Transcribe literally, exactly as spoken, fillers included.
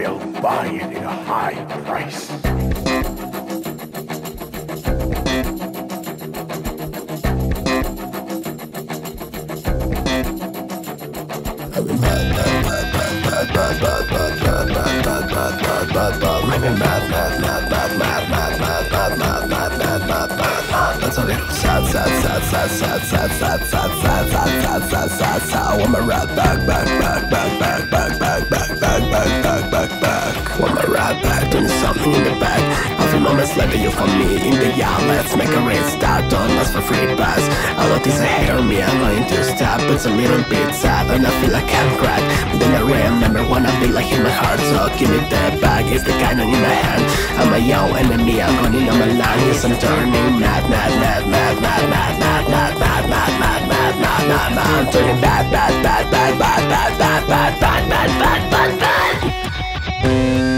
I'll buy it at a high price. That's a little sad, sad, sad, sad, sad, sad, sad, sad, sad, sad, sad, sad, sad, sad. Want my rat back, back, back, back, back, back, back, back, back, back, back, back, back. Want my rat back, doing something in the back. A few moments later, you found me in the yard. Let's make a race start, don't ask for free pass. A lot is ahead of me, I'm going to stop. It's a little bit sad, and I feel like I'm cracked. But then I remember what I feel like in my heart. So give me that bag, it's the cannon in my hand. I'm a young enemy, I'm running on my line. Yes, I'm turning mad, mad, mad, mad, mad, mad, mad, mad, mad, mad, mad, mad, mad, mad, mad. I'm turning bad, bad, bad, bad, bad, bad, bad, bad, bad, bad, bad, bad, bad.